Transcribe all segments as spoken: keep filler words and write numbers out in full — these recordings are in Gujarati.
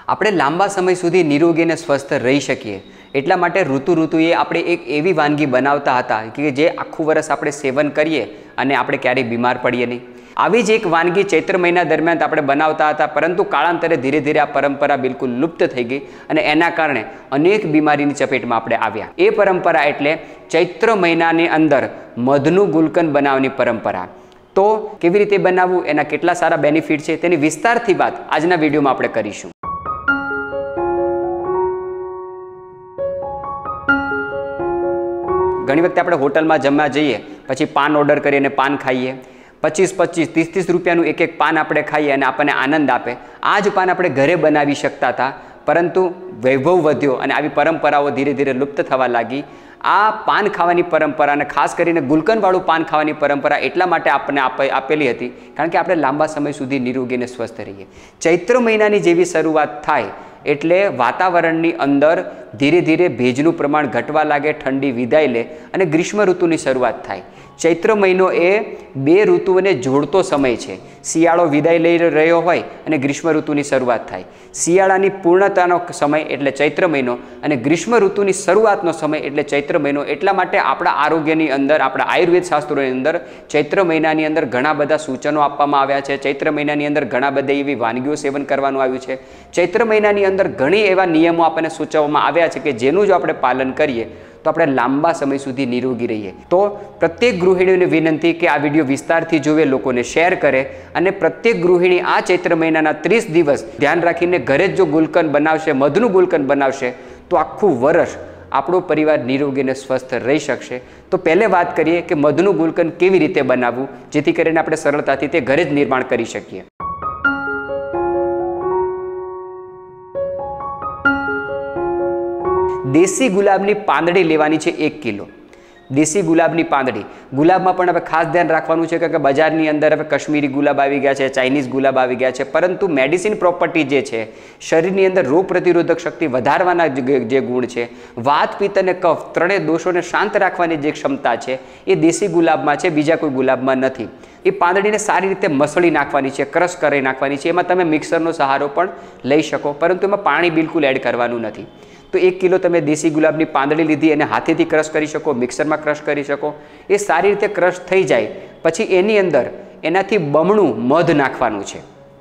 આપણે લાંબા સમય સુધી નિરોગી અને સ્વસ્થ રહી શકીએ એટલા માટે ઋતુ ઋતુએ આપણે એક એવી વાનગી બનાવતા હતા કે જે આખું વર્ષ આપણે સેવન કરીએ અને આપણે ક્યારેય બીમાર પડીએ નહીં। આવી જ એક વાનગી ચૈત્ર મહિના દરમિયાન આપણે બનાવતા હતા, પરંતુ કાળાંતરે ધીરે ધીરે આ પરંપરા બિલકુલ લુપ્ત થઈ ગઈ અને એના કારણે અનેક બીમારીની ચપેટમાં આપણે આવ્યા। એ પરંપરા એટલે ચૈત્ર મહિનાની અંદર મધનું ગુલકંદ બનાવવાની પરંપરા। તો કેવી રીતે બનાવવું, એના કેટલા સારા બેનિફિટ છે તેની વિસ્તારથી વાત આજના વિડીયોમાં આપણે કરીશું। ઘણી વખતે આપણે હોટલમાં જમવા જઈએ, પછી પાન ઓર્ડર કરીને પાન ખાઈએ, પચીસ પચીસ ત્રીસ ત્રીસ રૂપિયાનું એક એક પાન આપણે ખાઈએ અને આપણને આનંદ આપે। આ જ પાન આપણે ઘરે બનાવી શકતા હતા, પરંતુ વૈભવ વધ્યો અને આવી પરંપરાઓ ધીરે ધીરે લુપ્ત થવા લાગી। આ પાન ખાવાની પરંપરા અને ખાસ કરીને ગુલકંદવાળું પાન ખાવાની પરંપરા એટલા માટે આપણને આપેલી હતી કારણ કે આપણે લાંબા સમય સુધી નિરોગી અને સ્વસ્થ રહીએ। ચૈત્ર મહિનાની જેવી શરૂઆત થાય એટલે વાતાવરણની અંદર ધીરે ધીરે ભેજનું પ્રમાણ ઘટવા લાગે, ઠંડી વિદાય લે અને ગ્રીષ્મ ઋતુની શરૂઆત થાય। ચૈત્ર મહિનો એ બે ઋતુઓને જોડતો સમય છે। શિયાળો વિદાય લઈ રહ્યો હોય અને ગ્રીષ્મ ઋતુની શરૂઆત થાય। શિયાળાની પૂર્ણતાનો સમય એટલે ચૈત્ર મહિનો અને ગ્રીષ્મ ઋતુની શરૂઆતનો સમય એટલે ચૈત્ર મહિનો। એટલા માટે આપણા આરોગ્યની અંદર, આપણા આયુર્વેદ શાસ્ત્રોની અંદર ચૈત્ર મહિનાની અંદર ઘણા બધા સૂચનો આપવામાં આવ્યા છે। ચૈત્ર મહિનાની અંદર ઘણા બધા એવી વાનગીઓ સેવન કરવાનું આવ્યું છે। ચૈત્ર મહિનાની અંદર ઘણી એવા નિયમો આપણને સૂચવવામાં આવ્યા છે કે જેનું જો આપણે પાલન કરીએ તો આપણે લાંબા સમય સુધી નિરોગી રહીએ। તો પ્રત્યેક ગૃહિણીઓને વિનંતી કે આ વિડીયો વિસ્તારથી જોવે, લોકોને શેર કરે અને પ્રત્યેક ગૃહિણી આ ચૈત્ર મહિનાના ત્રીસ દિવસ ધ્યાન રાખીને ઘરે જ જો ગુલકંદ બનાવશે, મધનું ગુલકંદ બનાવશે, તો આખું વર્ષ આપણો પરિવાર નિરોગી અને સ્વસ્થ રહી શકશે। તો પહેલે વાત કરીએ કે મધનું ગુલકંદ કેવી રીતે બનાવવું, જેથી કરીને આપણે સરળતાથી તે ઘરે જ નિર્માણ કરી શકીએ। દેશી ગુલાબની પાંદડી લેવાની છે એક કિલો। દેશી ગુલાબની પાંદડી, ગુલાબમાં પણ હવે ખાસ ધ્યાન રાખવાનું છે કે બજારની અંદર હવે કશ્મીરી ગુલાબ આવી ગયા છે, ચાઇનીઝ ગુલાબ આવી ગયા છે, પરંતુ મેડિસિન પ્રોપર્ટી જે છે, શરીરની અંદર રોગ પ્રતિરોધક શક્તિ વધારવાના જે ગુણ છે, વાત પિત્ત અને કફ ત્રણેય દોષોને શાંત રાખવાની જે ક્ષમતા છે એ દેશી ગુલાબમાં છે, બીજા કોઈ ગુલાબમાં નથી। એ પાંદડીને સારી રીતે મસળી નાખવાની છે, ક્રશ કરી નાખવાની છે। એમાં તમે મિક્સરનો સહારો પણ લઈ શકો, પરંતુ એમાં પાણી બિલકુલ એડ કરવાનું નથી। તો એક કિલો તમે દેશી ગુલાબની પાંદડી લીધી, એને હાથેથી ક્રશ કરી શકો, મિક્સરમાં ક્રશ કરી શકો। એ સારી રીતે ક્રશ થઈ જાય પછી એની અંદર એનાથી બમણું મધ નાખવાનું છે।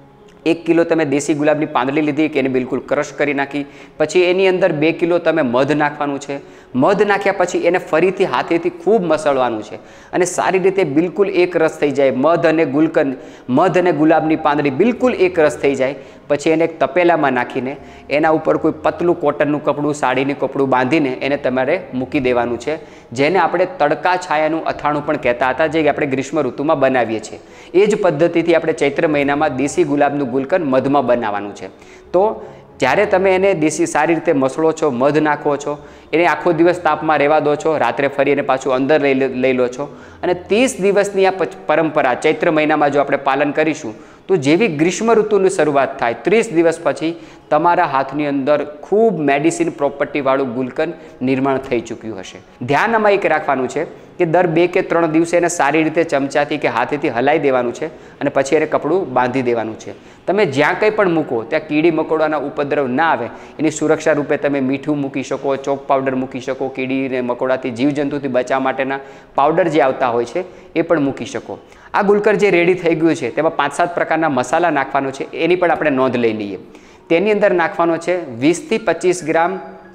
એક કિલો તમે દેશી ગુલાબની પાંદડી લીધી કે એને બિલકુલ ક્રશ કરી નાખી, પછી એની અંદર બે કિલો તમે મધ નાખવાનું છે। મધ નાખ્યા પછી એને ફરીથી હાથેથી ખૂબ મસળવાનું છે અને સારી રીતે બિલકુલ એક રસ થઈ જાય। મધ અને ગુલકંદ, મધ અને ગુલાબની પાંદડી બિલકુલ એક રસ થઈ જાય પછી એને એક તપેલામાં નાખીને એના ઉપર કોઈ પતલું કોટનનું કપડું, સાડીનું કપડું બાંધીને એને તમારે મૂકી દેવાનું છે, જેને આપણે તડકા છાયાનું અથાણું પણ કહેતા હતા, જે આપણે ગ્રીષ્મ ઋતુમાં બનાવીએ છીએ। એ જ પદ્ધતિથી આપણે ચૈત્ર મહિનામાં દેશી ગુલાબનું ગુલકંદ મધમાં બનાવવાનું છે। તો જ્યારે તમે એને દેશી સારી રીતે મસળો છો, મધ નાખો છો, એને આખો દિવસ તાપમાં રહેવા દો છો, રાત્રે ફરી એને પાછું અંદર લઈ લઈ લો છો અને ત્રીસ દિવસની આ પરંપરા ચૈત્ર મહિનામાં જો આપણે પાલન કરીશું તો જેવી ગ્રીષ્મ ઋતુની શરૂઆત થાય ત્રીસ દિવસ પછી તમારા હાથની અંદર ખૂબ મેડિસિન પ્રોપર્ટીવાળું ગુલકંદ નિર્માણ થઈ ચૂક્યું હશે। ધ્યાનમાં એક રાખવાનું છે કે દર બે કે ત્રણ દિવસે એને સારી રીતે ચમચાથી કે હાથેથી હલાવી દેવાનું છે અને પછી એને કપડું બાંધી દેવાનું છે। તમે જ્યાં કંઈ પણ મૂકો ત્યાં કીડી મકોડાના ઉપદ્રવ ના આવે એની સુરક્ષા રૂપે તમે મીઠું મૂકી શકો, ચોક પાવડર મૂકી શકો, કીડીને મકોડાથી જીવજંતુથી બચાવવા માટેના પાવડર જે આવતા હોય છે એ પણ મૂકી શકો। આ ગુલકંદ જે રેડી થઈ ગયું છે તેમાં પાંચ સાત પ્રકારના મસાલા નાખવાનો છે, એની પણ આપણે નોંધ લઈ લઈએ। તેની અંદર નાખવાનો છે વીસથી પચીસ ગ્રામ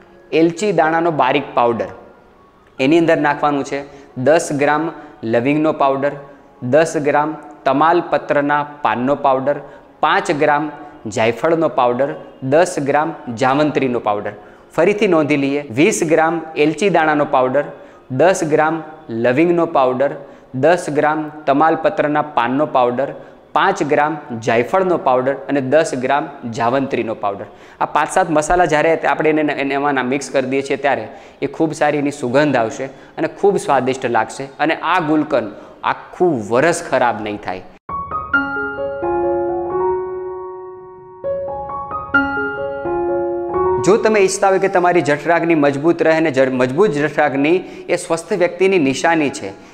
એલચી દાણાનો બારીક પાવડર, એની અંદર નાખવાનું છે દસ ગ્રામ લવિંગનો પાવડર, દસ ગ્રામ તમાલપત્રના પાનનો પાવડર, પાંચ ગ્રામ જાયફળનો પાવડર, દસ ગ્રામ જાવંત્રીનો પાવડર। ફરીથી નોંધી લઈએ, વીસ ગ્રામ એલચી દાણાનો પાવડર, દસ ગ્રામ લવિંગનો પાવડર, દસ ગ્રામ તમાલપત્રના પાનનો પાવડર, પાંચ ગ્રામ જાયફળનો પાવડર અને દસ ગ્રામ જાવંત્રીનો પાવડર। આ પાંચ સાત મસાલા જ્યારે આપણે એને એમાં મિક્સ કરી દઈએ છીએ ત્યારે એ ખૂબ સારી એની સુગંધ આવશે અને ખૂબ સ્વાદિષ્ટ લાગશે અને આ ગુલકંદ આખું વરસ ખરાબ નહીં થાય। જો તમે ઈચ્છતા હોય કે તમારી જઠરાગ્નિ મજબૂત રહે અને મજબૂત જઠરાગ્નિ એ સ્વસ્થ વ્યક્તિની નિશાની છે,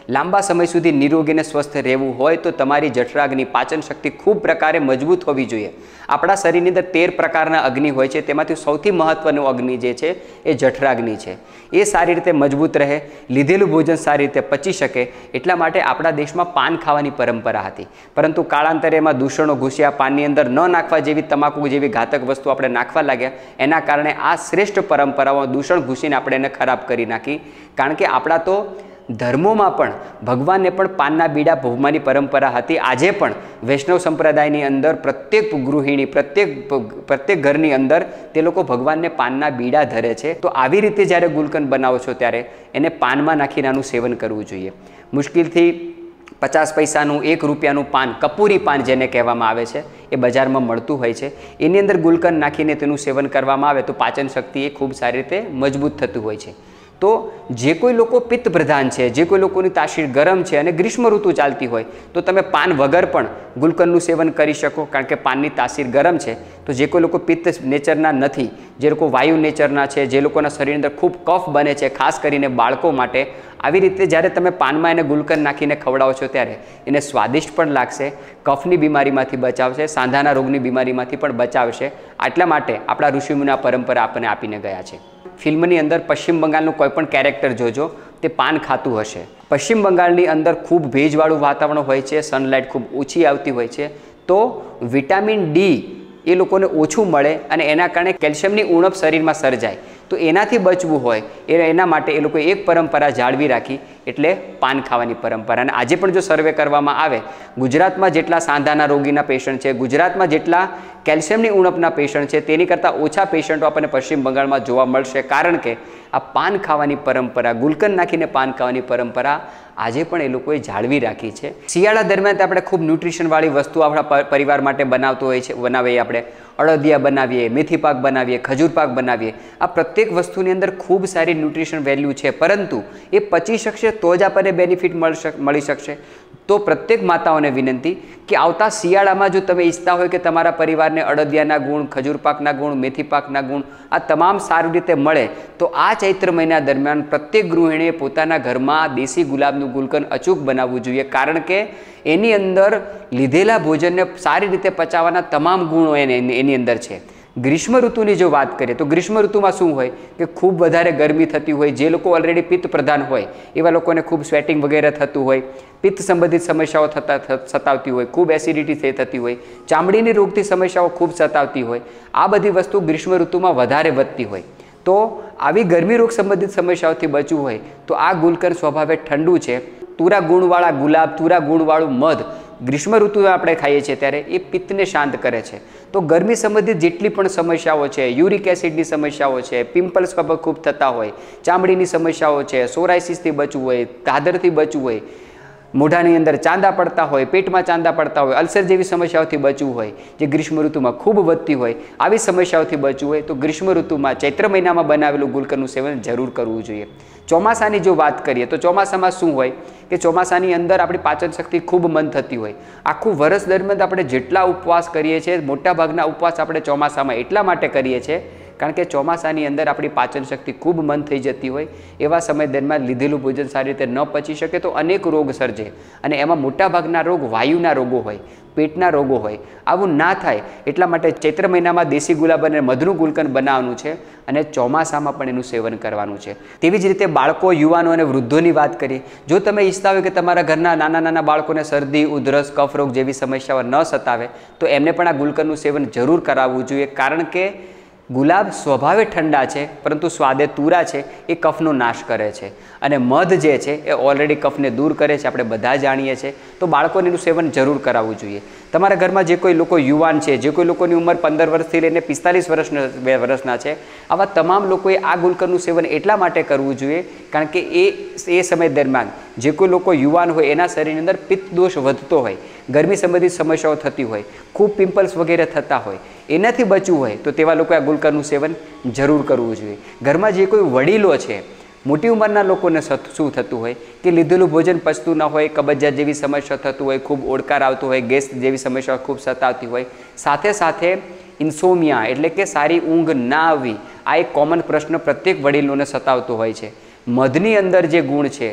લાંબા સમય સુધી નિરોગી અને સ્વસ્થ રહેવું હોય તો તમારી જઠરાગ્નિ પાચન શક્તિ ખૂબ પ્રકારે મજબૂત હોવી જોઈએ। આપણા શરીરની અંદર તેર પ્રકારના અગ્નિ હોય છે, તેમાંથી સૌથી મહત્વનું અગ્નિ જે છે એ જઠરાગ્નિ છે। એ સારી રીતે મજબૂત રહે, લીધેલું ભોજન સારી રીતે પચી શકે એટલા માટે આપણા દેશમાં પાન ખાવાની પરંપરા હતી, પરંતુ કાળાંતરે એમાં દૂષણો ઘૂસ્યા, પાનની અંદર ન નાખવા જેવી તમાકુ જેવી ઘાતક વસ્તુ આપણે નાખવા લાગ્યા, એના કારણે આ શ્રેષ્ઠ પરંપરાઓ દૂષણ ઘૂસીને આપણે એને ખરાબ કરી નાખી। કારણ કે આપણા તો ધર્મોમાં પણ ભગવાનને પણ પાનના બીડા ભોગવાની પરંપરા હતી। આજે પણ વૈષ્ણવ સંપ્રદાયની અંદર પ્રત્યેક ગૃહિણી, પ્રત્યેક પ્રત્યેક ઘરની અંદર તે લોકો ભગવાનને પાનના બીડા ધરે છે। તો આવી રીતે જ્યારે ગુલકંદ બનાવો છો ત્યારે એને પાનમાં નાખીને આનું સેવન કરવું જોઈએ। મુશ્કેલથી પચાસ પૈસાનું એક રૂપિયાનું પાન, કપૂરી પાન જેને કહેવામાં આવે છે, એ બજારમાં મળતું હોય છે, એની અંદર ગુલકંદ નાખીને તેનું સેવન કરવામાં આવે તો પાચન શક્તિ એ ખૂબ સારી રીતે મજબૂત થતું હોય છે। તો જે કોઈ લોકો પિત્ત પ્રધાન છે, જે કોઈ લોકોની તાસીર ગરમ છે અને ગ્રીષ્મ ઋતુ ચાલતી હોય તો તમે પાન વગર પણ ગુલકંદનું સેવન કરી શકો, કારણ કે પાનની તાસીર ગરમ છે। તો જે કોઈ લોકો પિત્ત નેચરના નથી, જે લોકો વાયુ નેચરના છે, જે લોકોના શરીરની અંદર ખૂબ કફ બને છે, ખાસ કરીને બાળકો માટે, આવી રીતે જ્યારે તમે પાનમાં એને ગુલકંદ નાખીને ખવડાવો છો ત્યારે એને સ્વાદિષ્ટ પણ લાગશે, કફની બીમારીમાંથી બચાવશે, સાંધાના રોગની બીમારીમાંથી પણ બચાવશે। આટલા માટે આપણા ઋષિમુનિ આ પરંપરા આપણને આપીને ગયા છે। ફિલ્મની અંદર પશ્ચિમ બંગાળનું કોઈ પણ કેરેક્ટર જોજો, તે પાન ખાતું હશે। પશ્ચિમ બંગાળની અંદર ખૂબ ભેજવાળું વાતાવરણ હોય છે, સનલાઇટ ખૂબ ઓછી આવતી હોય છે, તો વિટામિન ડી એ લોકોને ઓછું મળે અને એના કારણે કેલ્શિયમની ઉણપ શરીરમાં સર્જાય। તો એનાથી બચવું હોય એ એના માટે એ લોકોએ એક પરંપરા જાળવી રાખી, એટલે પાન ખાવાની પરંપરા। અને આજે પણ જો સર્વે કરવામાં આવે, ગુજરાતમાં જેટલા સાંધાના રોગીના પેશન્ટ છે, ગુજરાતમાં જેટલા કેલ્શિયમની ઉણપના પેશન્ટ છે, તેની કરતાં ઓછા પેશન્ટો આપણને પશ્ચિમ બંગાળમાં જોવા મળશે, કારણ કે આ પાન ખાવાની પરંપરા, ગુલકંદ નાખીને પાન ખાવાની પરંપરા આજે પણ એ લોકોએ જાળવી રાખી છે। શિયાળા દરમિયાન આપણે ખૂબ ન્યુટ્રિશનવાળી વસ્તુ આપણા પરિવાર માટે બનાવતો હોય છે, બનાવીએ આપણે અડદિયા બનાવીએ, મેથી પાક બનાવીએ, ખજૂર પાક બનાવીએ, આ પ્રત્યેક વસ્તુની અંદર ખૂબ સારી ન્યુટ્રિશન વેલ્યુ છે, પરંતુ એ પચી શકશે તો જ આપણને બેનિફિટ મળશે મળી શકશે। તો પ્રત્યેક માતાઓને વિનંતી કે આવતા શિયાળામાં જો તમે ઈચ્છતા હોય કે તમારા પરિવારને અડદિયાના ગુણ, ખજૂર પાકના ગુણ, મેથી પાકના ગુણ આ તમામ સારી રીતે મળે, તો આ ચૈત્ર મહિના દરમિયાન પ્રત્યેક ગૃહિણીએ પોતાના ઘરમાં દેશી ગુલાબનું ગુલકંદ અચૂક બનાવવું જોઈએ, કારણ કે એની અંદર લીધેલા ભોજનને સારી રીતે પચાવવાના તમામ ગુણો એને એની અંદર છે। ગ્રીષ્મ ઋતુની જો વાત કરીએ તો ગ્રીષ્મ ઋતુમાં શું હોય કે ખૂબ વધારે ગરમી થતી હોય, જે લોકો ઓલરેડી પિત્ત પ્રધાન હોય એવા લોકોને ખૂબ સ્વેટિંગ વગેરે થતું હોય, પિત્ત સંબંધિત સમસ્યાઓ થતા સતાવતી હોય, ખૂબ એસિડિટી થઈ થતી હોય, ચામડીની રોગથી સમસ્યાઓ ખૂબ સતાવતી હોય, આ બધી વસ્તુ ગ્રીષ્મ ઋતુમાં વધારે વધતી હોય। તો આવી ગરમી રોગ સંબંધિત સમસ્યાઓથી બચવું હોય તો આ ગુલકંદ સ્વભાવે ઠંડુ છે। તુરા ગુણવાળા ગુલાબ, તુરા ગુણવાળું મધ ગ્રીષ્મ ઋતુમાં આપણે ખાઈએ છીએ ત્યારે એ પિત્તને શાંત કરે છે। તો ગરમી સંબંધિત જેટલી પણ સમસ્યાઓ છે, યુરિક એસિડની સમસ્યાઓ છે, પિમ્પલ્સ ખૂબ થતા હોય, ચામડીની સમસ્યાઓ છે, સોરાઇસિસથી બચવું હોય, દાદરથી બચવું હોય, મોઢાની અંદર ચાંદા પડતા હોય, પેટમાં ચાંદા પડતા હોય, અલ્સર જેવી સમસ્યાઓથી બચવું હોય, જે ગ્રીષ્મ ઋતુમાં ખૂબ વધતી હોય, આવી સમસ્યાઓથી બચવું હોય તો ગ્રીષ્મ ઋતુમાં ચૈત્ર મહિનામાં બનાવેલું ગુલકંદનું સેવન જરૂર કરવું જોઈએ। ચોમાસાની જો વાત કરીએ તો ચોમાસામાં શું હોય કે ચોમાસાની અંદર આપણી પાચન શક્તિ ખૂબ મંદ થતી હોય। આખું વર્ષ દરમિયાન આપણે જેટલા ઉપવાસ કરીએ છીએ, મોટાભાગના ઉપવાસ આપણે ચોમાસામાં એટલા માટે કરીએ છીએ કારણ કે ચોમાસાની અંદર આપણી પાચન શક્તિ ખૂબ મંદ થઈ જતી હોય, એવા સમય દરમિયાન લીધેલું ભોજન સારી રીતે ન પચી શકે તો અનેક રોગ સર્જે, અને એમાં મોટાભાગના રોગ વાયુના રોગો હોય, પેટના રોગો હોય। આવું ના થાય એટલા માટે ચૈત્ર મહિનામાં દેશી ગુલાબ અને મધનું ગુલકંદ બનાવવાનું છે અને ચોમાસામાં પણ એનું સેવન કરવાનું છે। તેવી જ રીતે બાળકો, યુવાનો અને વૃદ્ધોની વાત કરીએ, જો તમે ઈચ્છતા હોય કે તમારા ઘરના નાના નાના બાળકોને શરદી, ઉધરસ, કફરોગ જેવી સમસ્યાઓ ન સતાવે તો એમને પણ આ ગુલકંદનું સેવન જરૂર કરાવવું જોઈએ, કારણ કે ગુલાબ સ્વભાવે ઠંડા છે પરંતુ સ્વાદે તુરા છે, એ કફનો નાશ કરે છે, અને મધ જે છે એ ઓલરેડી કફને દૂર કરે છે, આપણે બધા જાણીએ છીએ। તો બાળકોને એનું સેવન જરૂર કરાવવું જોઈએ। તમારા ઘરમાં જે કોઈ લોકો યુવાન છે, જે કોઈ લોકોની ઉંમર પંદર વર્ષથી લઈને પિસ્તાલીસ વર્ષના બે વર્ષના છે, આવા તમામ લોકોએ આ ગુલકંદનું સેવન એટલા માટે કરવું જોઈએ કારણ કે એ એ સમય દરમિયાન જે કોઈ લોકો યુવાન હોય એના શરીરની અંદર પિત્ત દોષ વધતો હોય, ગરમી સંબંધિત સમસ્યાઓ થતી હોય, ખૂબ પિમ્પલ્સ વગેરે થતા હોય, એનાથી બચવું હોય તો તેવા લોકોએ આ ગુલકંદનું સેવન જરૂર કરવું જોઈએ। ઘરમાં જે કોઈ વડીલો છે, મોટી ઉંમરના લોકોને શું થતું હોય કે લીધેલું ભોજન પચતું ન હોય, કબજિયાત જેવી સમસ્યા થતું હોય, ખૂબ ઓડકાર આવતો હોય, ગેસ જેવી સમસ્યાઓ ખૂબ સતાવતી હોય, સાથે સાથે ઇન્સોમિયા એટલે કે સારી ઊંઘ ના આવવી, આ એક કોમન પ્રશ્ન પ્રત્યેક વડીલોને સતાવતો હોય છે। મધની અંદર જે ગુણ છે,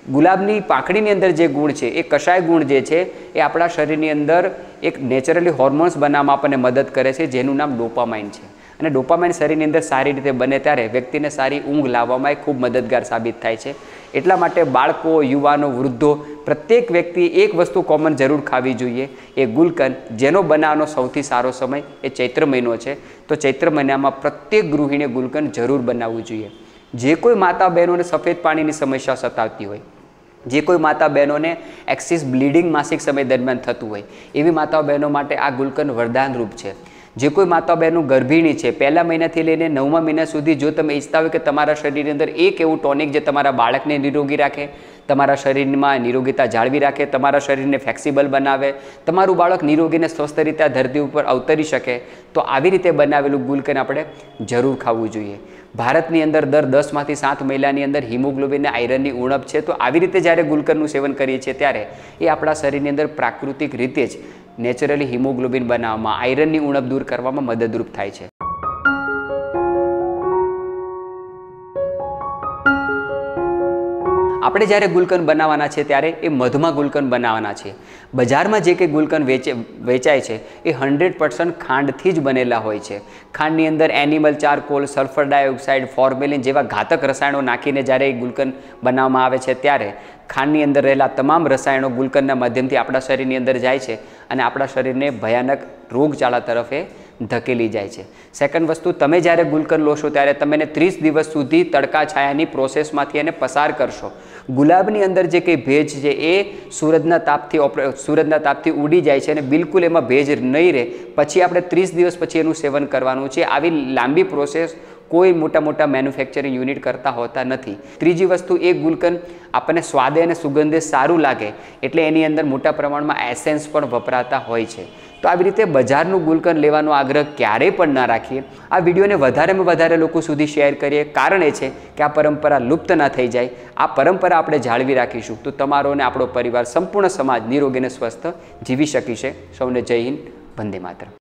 ગુલાબની પાંખડીની અંદર જે ગુણ છે એ કષાય ગુણ જે છે એ આપણા શરીરની અંદર એક નેચરલી હોર્મોન્સ બનાવવામાં આપણને મદદ કરે છે, જેનું નામ ડોપામાઇન છે. અને ડોપામાઇન શરીરની અંદર સારી રીતે બને ત્યારે વ્યક્તિને સારી ઊંઘ લાવવામાં એ ખૂબ મદદગાર સાબિત થાય છે. એટલા માટે બાળકો, યુવાનો, વૃદ્ધો પ્રત્યેક વ્યક્તિ એક વસ્તુ કોમન જરૂર ખાવી જોઈએ, એ ગુલકંદ, જેનો બનાવવાનો સૌથી સારો સમય એ ચૈત્ર મહિનો છે. તો ચૈત્ર મહિનામાં પ્રત્યેક ગૃહિણીએ ગુલકંદ જરૂર બનાવવું જોઈએ. જે કોઈ માતા બહેનોને સફેદ પાણીની સમસ્યા સતાવતી હોય, જે કોઈ માતા બહેનોને એક્સિસ બ્લીડિંગ માસિક સમય દરમિયાન થતું હોય, એવી માતા બહેનો માટે આ ગુલકંદ વરદાનરૂપ છે. જે કોઈ માતા બહેનો ગર્ભિણી છે, પહેલા મહિનાથી લઈને નવમા મહિના સુધી જો તમે ઈચ્છતા હોય કે તમારા શરીરની અંદર એક એવું ટોનિક જે તમારા બાળકને નિરોગી રાખે, તમારા શરીરમાં નિરોગીતા જાળવી રાખે, તમારા શરીરને ફ્લેક્સિબલ બનાવે, તમારું બાળક નિરોગીને સ્વસ્થ રીતે આ ધરતી ઉપર અવતરી શકે, તો આવી રીતે બનાવેલું ગુલકંદ આપણે જરૂર ખાવું જોઈએ. ભારતની અંદર દર દસમાંથી સાત મહિલાની અંદર હિમોગ્લોબિન અને આયરનની ઉણપ છે. તો આવી રીતે જ્યારે ગુલકંદનું સેવન કરીએ છીએ ત્યારે એ આપણા શરીરની અંદર પ્રાકૃતિક રીતે જ નેચરલી હિમોગ્લોબિન બનાવવામાં, આયરનની ઉણપ દૂર કરવામાં મદદરૂપ થાય છે. આપણે જ્યારે ગુલકંદ બનાવવાના છે ત્યારે એ મધમાં ગુલકંદ બનાવવાના છે. બજારમાં જે કંઈ ગુલકંદ વેચે વેચાય છે એ હંડ્રેડ પર્સન્ટ ખાંડથી જ બનેલા હોય છે. ખાંડની અંદર animal charcoal, sulphur dioxide, formalin જેવા ઘાતક રસાયણો નાખીને જ્યારે એ ગુલકંદ બનાવવામાં આવે છે ત્યારે ખાંડની અંદર રહેલા તમામ રસાયણો ગુલકંદના માધ્યમથી આપણા શરીરની અંદર જાય છે અને આપણા શરીરને ભયાનક રોગચાળા તરફ એ ધકેલી જાય છે. સેકન્ડ વસ્તુ, તમે જ્યારે ગુલકંદ લો છો ત્યારે તમે એને ત્રીસ દિવસ સુધી તડકા છાયાની પ્રોસેસમાંથી એને પસાર કરશો. ગુલાબની અંદર જે કંઈ ભેજ છે એ સૂરજના તાપથી સૂરજના તાપથી ઉડી જાય છે અને બિલકુલ એમાં ભેજ નહીં રહે. પછી આપણે ત્રીસ દિવસ પછી એનું સેવન કરવાનું છે. આવી લાંબી પ્રોસેસ કોઈ મોટા મોટા મેન્યુફેક્ચરિંગ યુનિટ કરતા હોતા નથી. ત્રીજી વસ્તુ, એ ગુલકંદ આપણને સ્વાદે અને સુગંધે સારું લાગે એટલે એની અંદર મોટા પ્રમાણમાં એસેન્સ પણ વપરાતા હોય છે. તો આવી રીતે બજારનું ગુલકંદ લેવાનો આગ્રહ ક્યારેય પણ ના રાખીએ. આ વિડીયોને વધારેમાં વધારે લોકો સુધી શેર કરીએ. કારણ એ છે કે આ પરંપરા લુપ્ત ના થઈ જાય. આ પરંપરા આપણે જાળવી રાખીશું તો તમારો અને આપણો પરિવાર, સંપૂર્ણ સમાજ નિરોગી અને સ્વસ્થ જીવી શકીશે. સૌને જય હિન્દ, વંદે માતરમ.